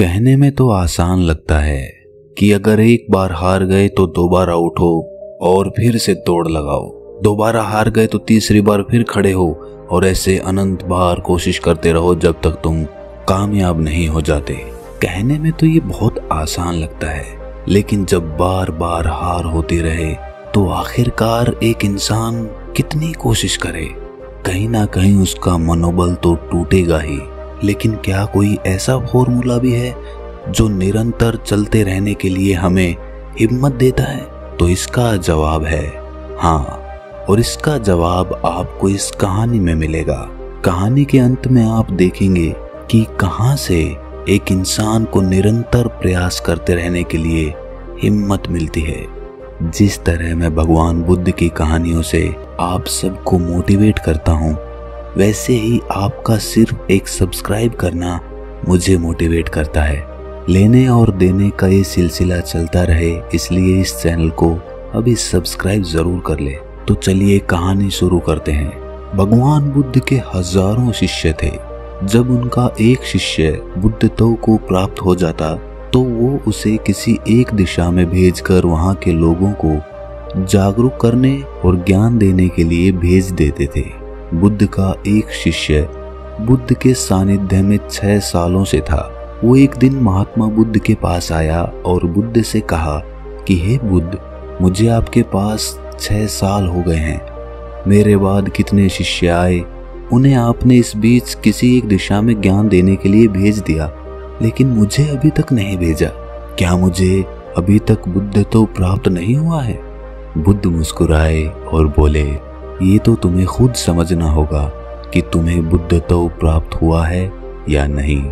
कहने में तो आसान लगता है कि अगर एक बार हार गए तो दोबारा उठो और फिर से दौड़ लगाओ, दोबारा हार गए तो तीसरी बार फिर खड़े हो और ऐसे अनंत बार कोशिश करते रहो जब तक तुम कामयाब नहीं हो जाते। कहने में तो ये बहुत आसान लगता है, लेकिन जब बार बार हार होती रहे तो आखिरकार एक इंसान कितनी कोशिश करे, कहीं ना कहीं उसका मनोबल तो टूटेगा ही। लेकिन क्या कोई ऐसा फॉर्मूला भी है जो निरंतर चलते रहने के लिए हमें हिम्मत देता है? तो इसका जवाब है हाँ, और इसका जवाब आपको इस कहानी में मिलेगा। कहानी के अंत में आप देखेंगे कि कहां से एक इंसान को निरंतर प्रयास करते रहने के लिए हिम्मत मिलती है। जिस तरह मैं भगवान बुद्ध की कहानियों से आप सबको मोटिवेट करता हूँ, वैसे ही आपका सिर्फ एक सब्सक्राइब करना मुझे मोटिवेट करता है। लेने और देने का ये सिलसिला चलता रहे, इसलिए इस चैनल को अभी सब्सक्राइब जरूर कर ले। तो चलिए कहानी शुरू करते हैं। भगवान बुद्ध के हजारों शिष्य थे। जब उनका एक शिष्य बुद्धत्व को प्राप्त हो जाता तो वो उसे किसी एक दिशा में भेजकर वहां के लोगों को जागरूक करने और ज्ञान देने के लिए भेज देते थे। बुद्ध का एक शिष्य बुद्ध के सानिध्य में 6 सालों से था। वो एक दिन महात्मा बुद्ध के पास आया और बुद्ध से कहा कि हे बुद्ध, मुझे आपके पास 6 साल हो गए हैं। मेरे बाद कितने शिष्य आए, उन्हें आपने इस बीच किसी एक दिशा में ज्ञान देने के लिए भेज दिया, लेकिन मुझे अभी तक नहीं भेजा। क्या मुझे अभी तक बुद्धत्व प्राप्त नहीं हुआ है? बुद्ध मुस्कुराए और बोले, ये तो तुम्हें खुद समझना होगा कि तुम्हें बुद्धत्व प्राप्त हुआ है या नहीं।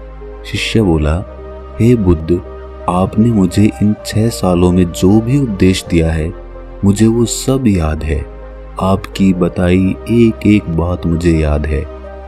शिष्य बोला, हे बुद्ध, आपने मुझे इन 6 सालों में जो भी उपदेश दिया है मुझे वो सब याद है। आपकी बताई एक एक बात मुझे याद है।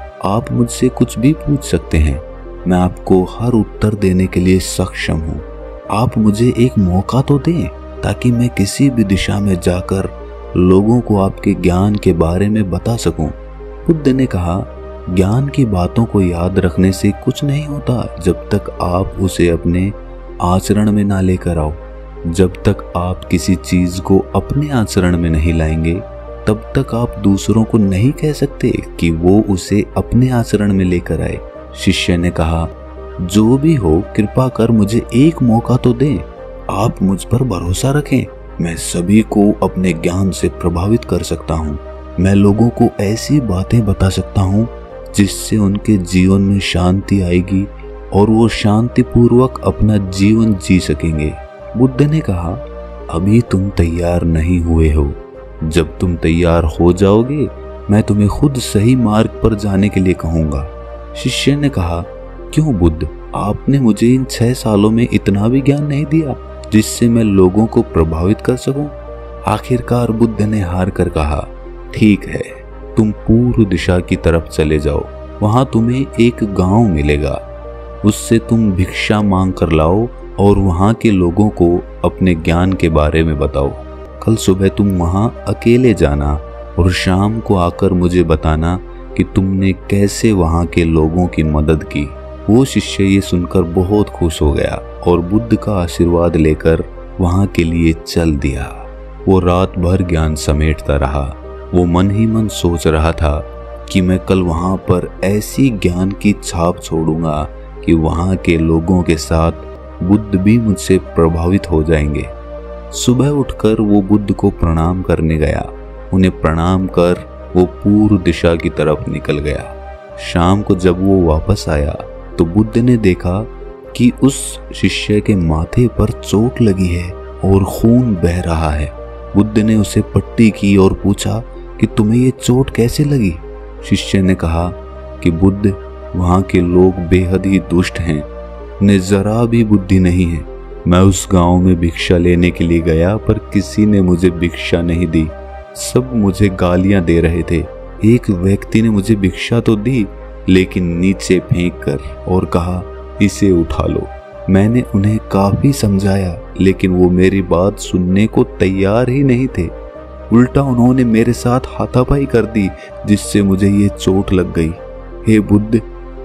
आप मुझसे कुछ भी पूछ सकते हैं, मैं आपको हर उत्तर देने के लिए सक्षम हूँ। आप मुझे एक मौका तो दें ताकि मैं किसी भी दिशा में जाकर लोगों को आपके ज्ञान के बारे में बता सकूं। बुद्ध ने कहा, ज्ञान की बातों को याद रखने से कुछ नहीं होता जब तक आप उसे अपने आचरण में ना लेकर आओ। जब तक आप किसी चीज को अपने आचरण में नहीं लाएंगे तब तक आप दूसरों को नहीं कह सकते कि वो उसे अपने आचरण में लेकर आए। शिष्य ने कहा, जो भी हो कृपा कर मुझे एक मौका तो दें। आप मुझ पर भरोसा रखें, मैं सभी को अपने ज्ञान से प्रभावित कर सकता हूँ। मैं लोगों को ऐसी बातें बता सकता हूँ जिससे उनके जीवन में शांति आएगी और वो शांतिपूर्वक अपना जीवन जी सकेंगे। बुद्ध ने कहा, अभी तुम तैयार नहीं हुए हो। जब तुम तैयार हो जाओगे मैं तुम्हें खुद सही मार्ग पर जाने के लिए कहूँगा। शिष्य ने कहा, क्यों बुद्ध, आपने मुझे इन 6 सालों में इतना भी ज्ञान नहीं दिया जिससे मैं लोगों को प्रभावित कर सकूं? आखिरकार बुद्ध ने हार कर कहा, ठीक है, तुम पूर्व दिशा की तरफ चले जाओ। वहां तुम्हें एक गांव मिलेगा, उससे तुम भिक्षा मांग कर लाओ और वहां के लोगों को अपने ज्ञान के बारे में बताओ। कल सुबह तुम वहां अकेले जाना और शाम को आकर मुझे बताना कि तुमने कैसे वहां के लोगों की मदद की। वो शिष्य ये सुनकर बहुत खुश हो गया और बुद्ध का आशीर्वाद लेकर वहां के लिए चल दिया। वो रात भर ज्ञान समेटता रहा। वो मन ही मन सोच रहा था कि मैं कल वहां पर ऐसी ज्ञान की छाप छोड़ूंगा कि वहां के लोगों के साथ बुद्ध भी मुझसे प्रभावित हो जाएंगे। सुबह उठकर वो बुद्ध को प्रणाम करने गया। उन्हें प्रणाम कर वो पूर्व दिशा की तरफ निकल गया। शाम को जब वो वापस आया तो बुद्ध ने देखा कि उस शिष्य के माथे पर चोट लगी है और खून बह रहा है। बुद्ध ने उसे पट्टी की और पूछा कि तुम्हें ये चोट कैसे लगी? शिष्य ने कहा कि बुद्ध, वहां के लोग बेहद ही दुष्ट हैं, उन्हें जरा भी बुद्धि नहीं है। मैं उस गांव में भिक्षा लेने के लिए गया पर किसी ने मुझे भिक्षा नहीं दी, सब मुझे गालियां दे रहे थे। एक व्यक्ति ने मुझे भिक्षा तो दी लेकिन नीचे फेंक कर और कहा, इसे उठा लो। मैंने उन्हें काफी समझाया लेकिन वो मेरी बात सुनने को तैयार ही नहीं थे। उल्टा उन्होंने मेरे साथ हाथापाई कर दी जिससे मुझे ये चोट लग गई। हे बुद्ध,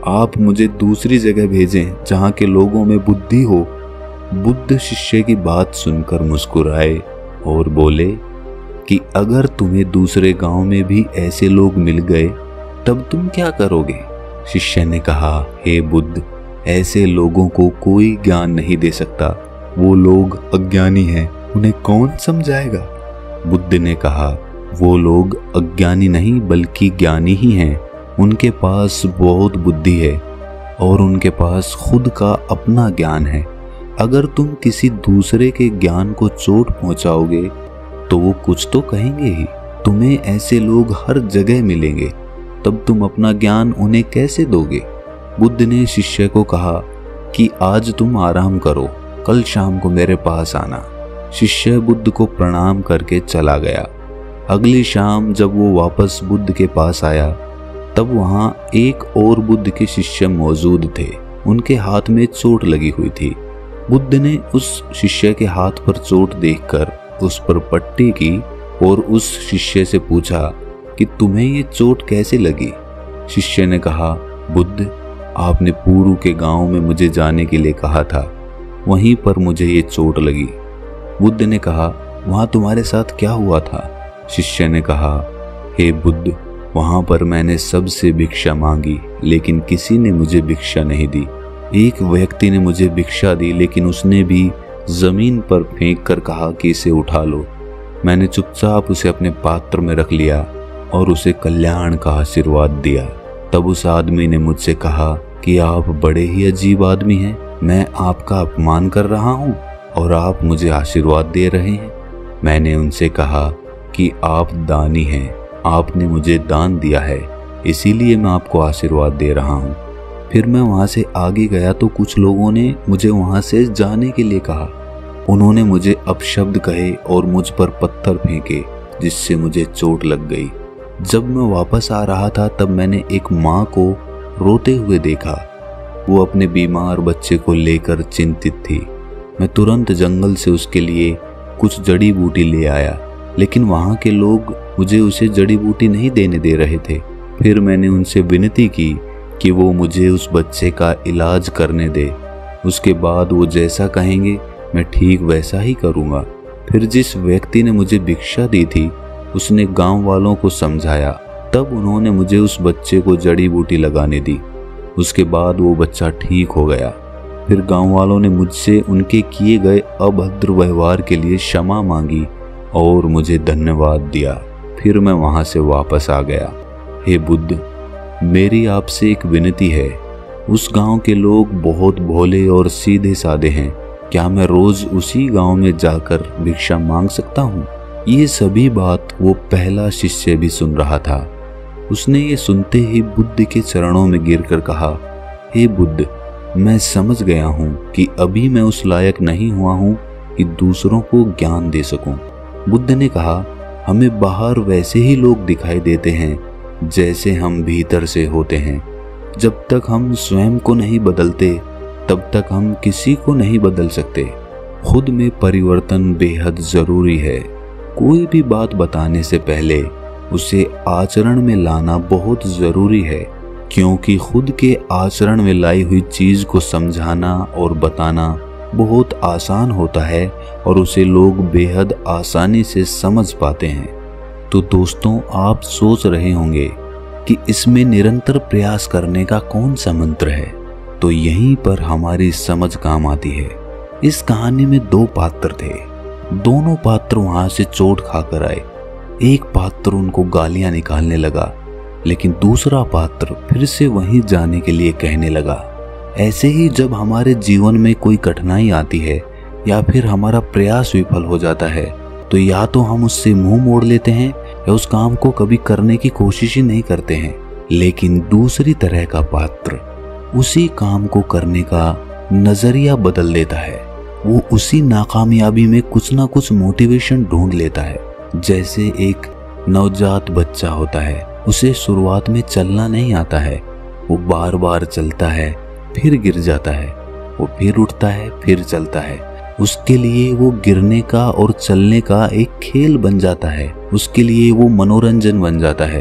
आप मुझे दूसरी जगह भेजें जहाँ के लोगों में बुद्धि हो। बुद्ध शिष्य की बात सुनकर मुस्कुराए और बोले कि अगर तुम्हें दूसरे गांव में भी ऐसे लोग मिल गए तब तुम क्या करोगे? शिष्य ने कहा, हे बुद्ध, ऐसे लोगों को कोई ज्ञान नहीं दे सकता। वो लोग अज्ञानी हैं, उन्हें कौन समझाएगा? बुद्ध ने कहा, वो लोग अज्ञानी नहीं बल्कि ज्ञानी ही हैं। उनके पास बहुत बुद्धि है और उनके पास खुद का अपना ज्ञान है। अगर तुम किसी दूसरे के ज्ञान को चोट पहुंचाओगे तो वो कुछ तो कहेंगे ही। तुम्हें ऐसे लोग हर जगह मिलेंगे, तब तुम अपना ज्ञान उन्हें कैसे दोगे? बुद्ध ने शिष्य को कहा कि आज तुम आराम करो, कल शाम को मेरे पास आना। शिष्य बुद्ध को प्रणाम करके चला गया। अगली शाम जब वो वापस बुद्ध के पास आया तब वहां एक और बुद्ध के शिष्य मौजूद थे। उनके हाथ में चोट लगी हुई थी। बुद्ध ने उस शिष्य के हाथ पर चोट देखकर उस पर पट्टी की और उस शिष्य से पूछा कि तुम्हें ये चोट कैसे लगी? शिष्य ने कहा, बुद्ध, आपने पूर्व के गांव में मुझे जाने के लिए कहा था, वहीं पर मुझे ये चोट लगी। बुद्ध ने कहा, वहां तुम्हारे साथ क्या हुआ था? शिष्य ने कहा, हे बुद्ध, वहां पर मैंने सबसे भिक्षा मांगी लेकिन किसी ने मुझे भिक्षा नहीं दी। एक व्यक्ति ने मुझे भिक्षा दी लेकिन उसने भी जमीन पर फेंक कर कहा कि इसे उठा लो। मैंने चुपचाप उसे अपने पात्र में रख लिया और उसे कल्याण का आशीर्वाद दिया। तब उस आदमी ने मुझसे कहा कि आप बड़े ही अजीब आदमी हैं, मैं आपका अपमान कर रहा हूँ और आप मुझे आशीर्वाद दे रहे हैं। मैंने उनसे कहा कि आप दानी हैं, आपने मुझे दान दिया है, इसीलिए मैं आपको आशीर्वाद दे रहा हूँ। फिर मैं वहाँ से आगे गया तो कुछ लोगों ने मुझे वहाँ से जाने के लिए कहा। उन्होंने मुझे अपशब्द कहे और मुझ पर पत्थर फेंके, जिससे मुझे चोट लग गई। जब मैं वापस आ रहा था तब मैंने एक माँ को रोते हुए देखा। वो अपने बीमार बच्चे को लेकर चिंतित थी। मैं तुरंत जंगल से उसके लिए कुछ जड़ी बूटी ले आया, लेकिन वहाँ के लोग मुझे उसे जड़ी बूटी नहीं देने दे रहे थे। फिर मैंने उनसे विनती की कि वो मुझे उस बच्चे का इलाज करने दे। उसके बाद वो जैसा कहेंगे मैं ठीक वैसा ही करूँगा। फिर जिस व्यक्ति ने मुझे भिक्षा दी थी उसने गांव वालों को समझाया। तब उन्होंने मुझे उस बच्चे को जड़ी बूटी लगाने दी। उसके बाद वो बच्चा ठीक हो गया। फिर गांव वालों ने मुझसे उनके किए गए अभद्र व्यवहार के लिए क्षमा मांगी और मुझे धन्यवाद दिया। फिर मैं वहां से वापस आ गया। हे बुद्ध, मेरी आपसे एक विनती है। उस गांव के लोग बहुत भोले और सीधे साधे हैं। क्या मैं रोज उसी गांव में जाकर भिक्षा मांग सकता हूँ? ये सभी बात वो पहला शिष्य भी सुन रहा था। उसने ये सुनते ही बुद्ध के चरणों में गिरकर कहा, हे बुद्ध, मैं समझ गया हूँ कि अभी मैं उस लायक नहीं हुआ हूँ कि दूसरों को ज्ञान दे सकूं। बुद्ध ने कहा, हमें बाहर वैसे ही लोग दिखाई देते हैं जैसे हम भीतर से होते हैं। जब तक हम स्वयं को नहीं बदलते तब तक हम किसी को नहीं बदल सकते। खुद में परिवर्तन बेहद जरूरी है। कोई भी बात बताने से पहले उसे आचरण में लाना बहुत जरूरी है, क्योंकि खुद के आचरण में लाई हुई चीज को समझाना और बताना बहुत आसान होता है और उसे लोग बेहद आसानी से समझ पाते हैं। तो दोस्तों, आप सोच रहे होंगे कि इसमें निरंतर प्रयास करने का कौन सा मंत्र है, तो यहीं पर हमारी समझ काम आती है। इस कहानी में दो पात्र थे। दोनों पात्र वहां से चोट खाकर आए। एक पात्र उनको गालियां निकालने लगा, लेकिन दूसरा पात्र फिर से वहीं जाने के लिए कहने लगा। ऐसे ही जब हमारे जीवन में कोई कठिनाई आती है या फिर हमारा प्रयास विफल हो जाता है, तो या तो हम उससे मुंह मोड़ लेते हैं या उस काम को कभी करने की कोशिश ही नहीं करते हैं। लेकिन दूसरी तरह का पात्र उसी काम को करने का नजरिया बदल देता है। वो उसी नाकामयाबी में कुछ ना कुछ मोटिवेशन ढूंढ लेता है। जैसे एक नवजात बच्चा होता है, उसे शुरुआत में चलना नहीं आता है, वो बार बार चलता है, फिर गिर जाता है, वो फिर उठता है, फिर चलता है। उसके लिए वो गिरने का और चलने का एक खेल बन जाता है। उसके लिए वो मनोरंजन बन जाता है।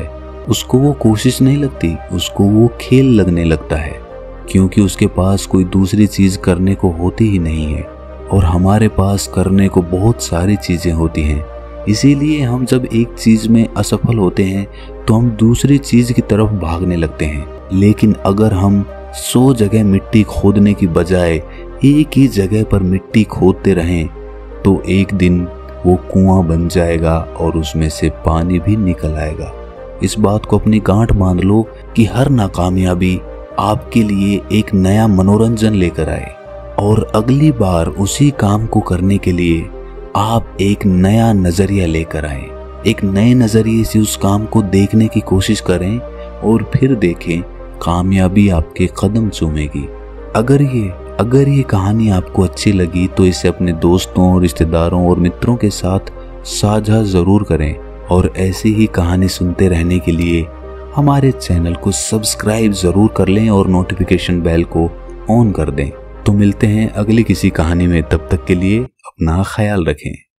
उसको वो कोशिश नहीं लगती, उसको वो खेल लगने लगता है, क्योंकि उसके पास कोई दूसरी चीज करने को होती ही नहीं है। और हमारे पास करने को बहुत सारी चीजें होती हैं, इसीलिए हम जब एक चीज में असफल होते हैं तो हम दूसरी चीज की तरफ भागने लगते हैं। लेकिन अगर हम 100 जगह मिट्टी खोदने की बजाय एक ही जगह पर मिट्टी खोदते रहें तो एक दिन वो कुआं बन जाएगा और उसमें से पानी भी निकल आएगा। इस बात को अपनी गांठ बांध लो कि हर नाकामयाबी आपके लिए एक नया मनोरंजन लेकर आए, और अगली बार उसी काम को करने के लिए आप एक नया नजरिया लेकर आए। एक नए नजरिए से उस काम को देखने की कोशिश करें और फिर देखें कामयाबी आपके कदम चूमेगी। अगर ये कहानी आपको अच्छी लगी तो इसे अपने दोस्तों, रिश्तेदारों और मित्रों के साथ साझा जरूर करें, और ऐसी ही कहानी सुनते रहने के लिए हमारे चैनल को सब्सक्राइब जरूर कर लें और नोटिफिकेशन बेल को ऑन कर दें। तो मिलते हैं अगली किसी कहानी में, तब तक के लिए अपना ख्याल रखें।